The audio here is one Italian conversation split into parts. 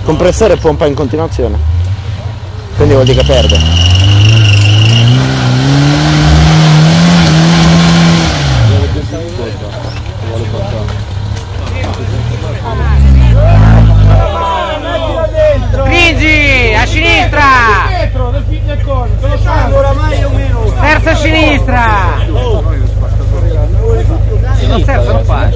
compressore pompa in continuazione, quindi vuol dire che perde. Rigi a sinistra, terza a sinistra, lo terzo non fa.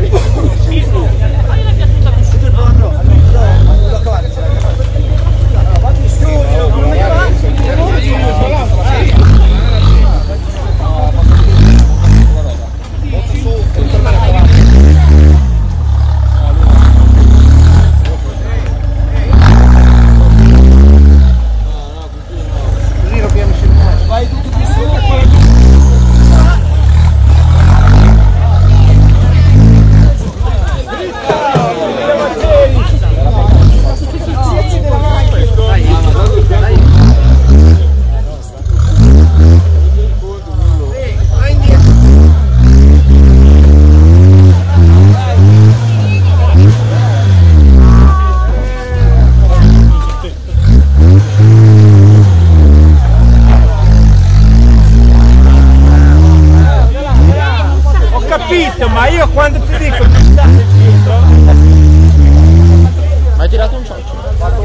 Ma io quando ti dico di stare dietro. Ma hai tirato un cioccio?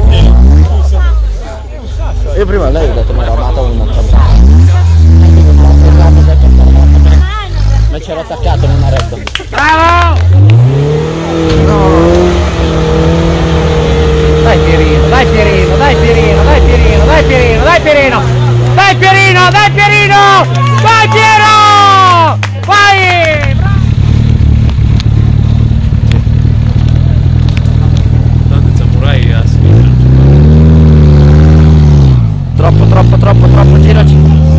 Io prima lei ho detto ma era amata una ma c'era attaccato in una retta. Bravo! Dai Pierino, dai Pierino, dai Pierino, dai Pierino, dai Pierino, dai Pierino! Dai Pierino, dai Pierino! Dai Piero! Vai! Troppo, giraci.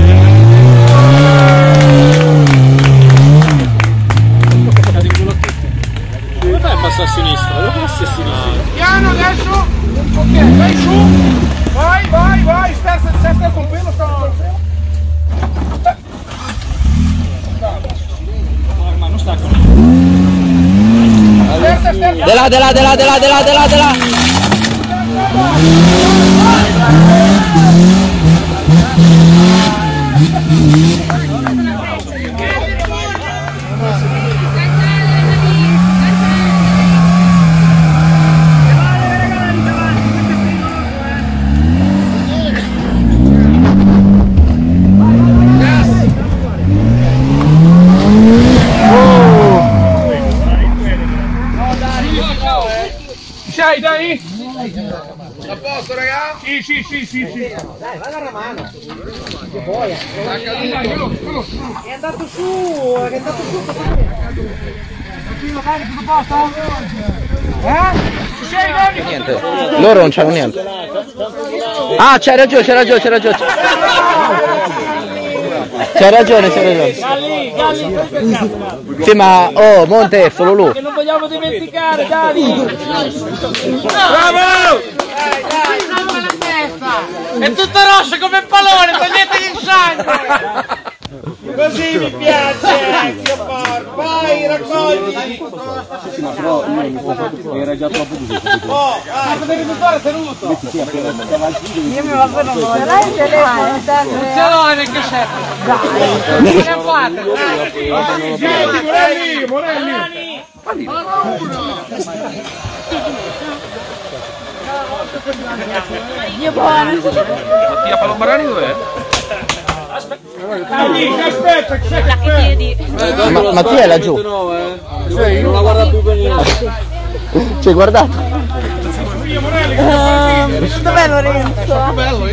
Come fai a passare a sinistra? Dove passi a sinistra? Piano adesso, ok, vai su, vai, stai tranquillo, Ma non sta con... De là. Sei, dai? A posto, raga? Sì. Dai, vai la mano. Che boia. È andato su, Dai, tutto a posto? Sei, Niente, loro non c'hanno niente. Ah, c'hai ragione. C'hai ragione. Galli, Sì, ma oh, Monte è solo lui. che non vogliamo dimenticare, Galli! bravo! Dai, salva la testa! È tutto rosso come il pallone, toglietegli il sangue! Così mi piace, zio porco! Vai, raccogli! Sì, ma però io non mi posso, era già troppo così. Oh, vai! Il risultato tenuto! Io mi vado non voglio. Dai il telefono, non ce l'ho neanche certo. Non ne fate. Morelli! Io buono. Mattia Palombarani dov'è? Aspetta, Mattia è laggiù. Non la guarda più bene. Ci hai guardato? Dov'è Lorenzo?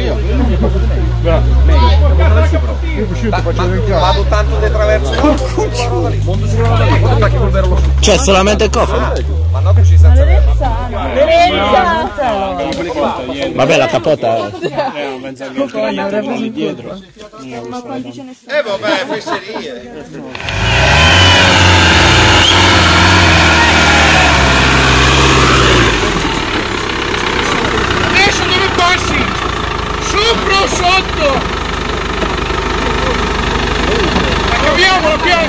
Vado tanto di traverso. C'è solamente il cofano. Ma no che ci sta. Lorenzo! Vabbè, la capota. vabbè, fesserie! Adesso dove passi? Sopra o sotto? Capiamo la pianta?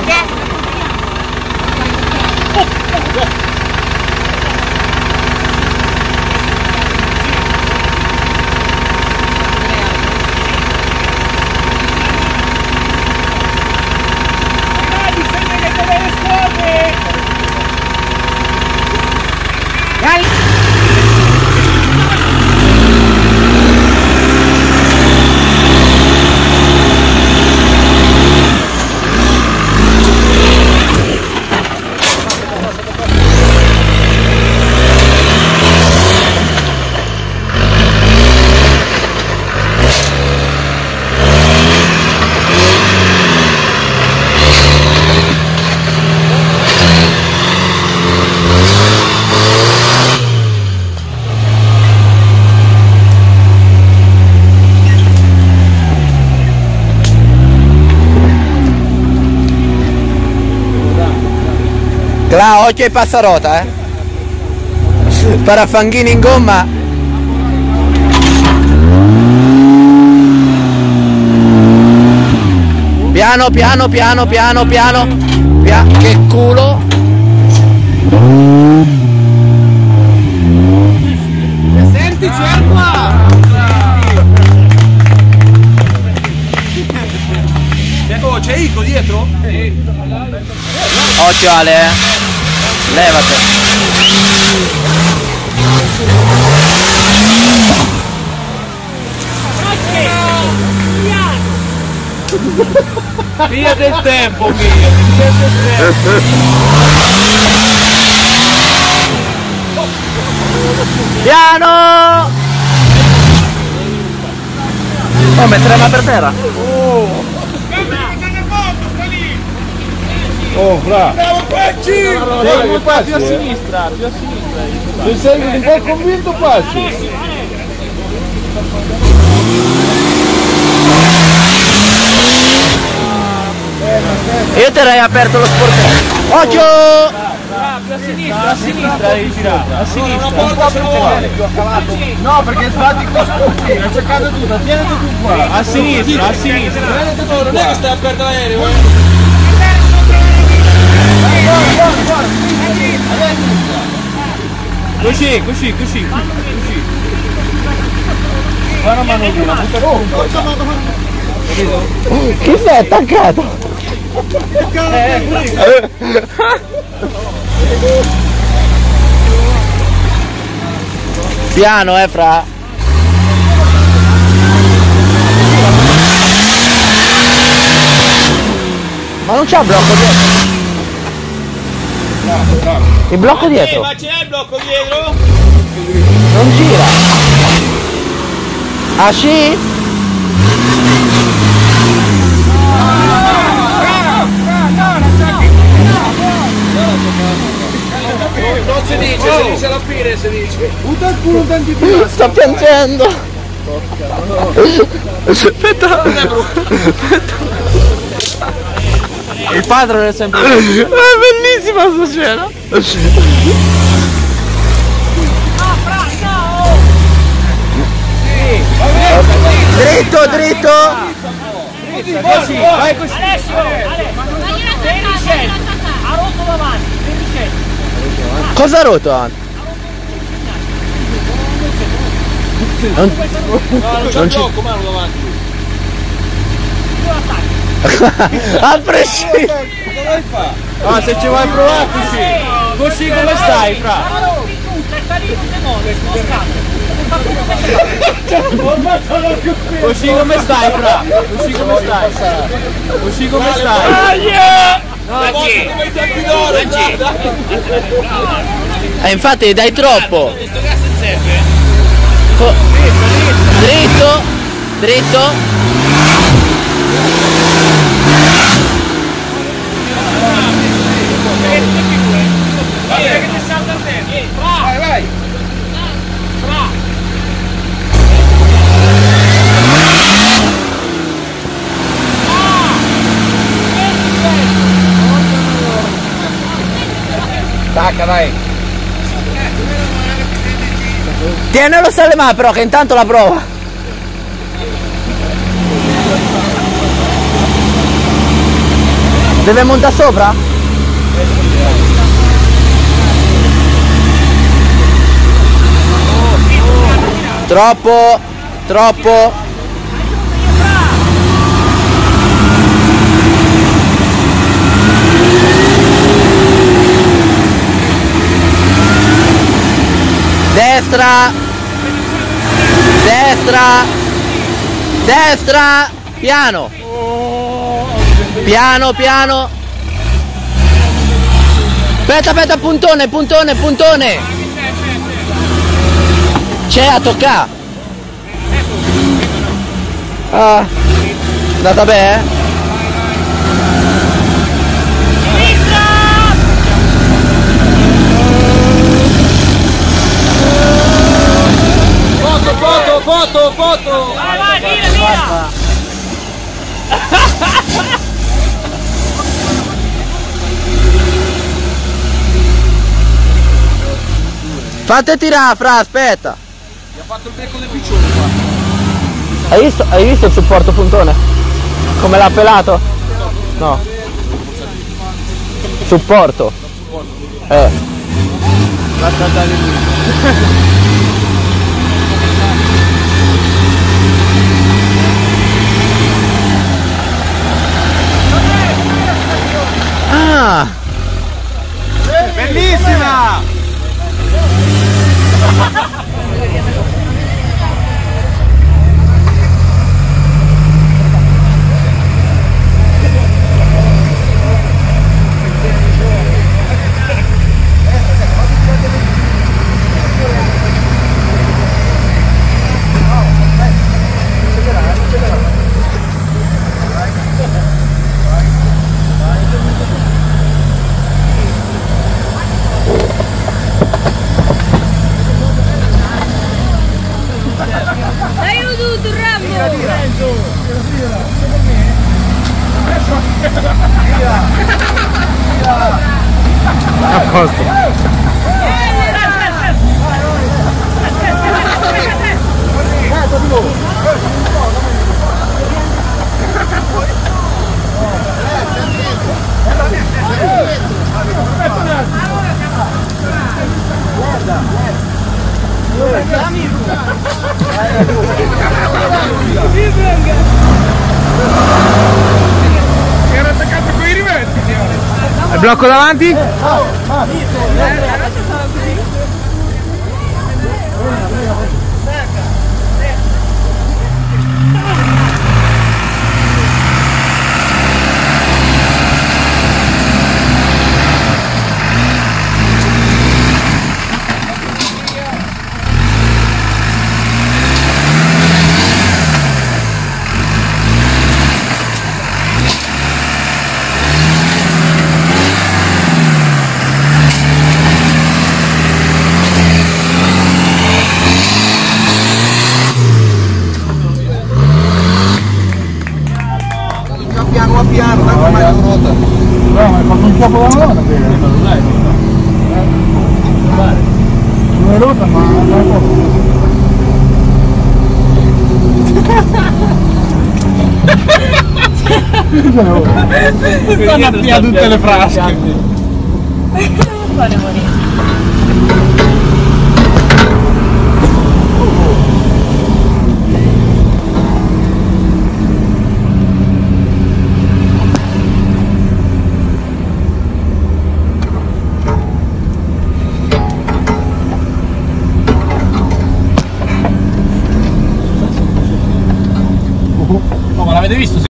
Cla, occhio ai passarota, Parafanghini in gomma. Piano, piano, piano, piano, piano. Che culo. Senti, c'è qua! Oh, c'è Ico dietro? Occhio Ale, levate. Via del tempo, via del tempo. Piano! Oh, metteremo per terra. Oh, fra! Bravo Facci! Segui un po' più a sinistra, più a sinistra. Se sei un po' convinto, passi. Io terrei aperto lo sportello. Occhio! Più a sinistra devi girare. A sinistra. No, perché sbatti con è cercato tutto, tieniti tu qua. A sinistra, a sinistra. Non è che stai aperto l'aereo, Così, così, così. Fai una manovrina, butta Chi sei attaccato? Piano, fra. Ma non c'è il blocco dietro? Il blocco dietro? Ma c'è il blocco dietro? Non gira. Ah sì? Non si dice alla fine, si dice. Butta il culo tanti più. Sto piangendo. Aspetta. Il padre è sempre. È bellissima sta scena. Dritto, dritto. Così, vai così. Alessio, ha rotto davanti, Cosa ha rotto? Non c'è gioco, mano davanti. a prescindere. Cosa fare? Ah, se ci vuoi provare così. Così come stai, fra? Così come stai, fra? Così come stai? Così come stai? Infatti dai troppo. Dritto, dritto. Vai, vai! Stacca, dai. Tienilo sulle mani però che intanto la prova. Deve montare sopra? Troppo, troppo. Destra, destra, destra, piano, piano, piano. Aspetta, aspetta, puntone, puntone, puntone. C'è a toccare. Ah, andata bene? Foto! Vai, vai, via, via! Fate tirare, fra, aspetta. Gli ha fatto il becco del piccione qua. Hai visto il supporto puntone? Come l'ha pelato? No. Supporto. Basta andare lì. Ah! Bellissima! Aiuto, Rambo! A posto. Era attaccato con i rivetti. Il blocco davanti? Piano a piano, tanto mai non rota. No, ma hai fatto un poco da nota, non è rotta, ma non è poco. Stanno a piedi tutte le frasche. Vuole morire. Oh, ma l'avete visto?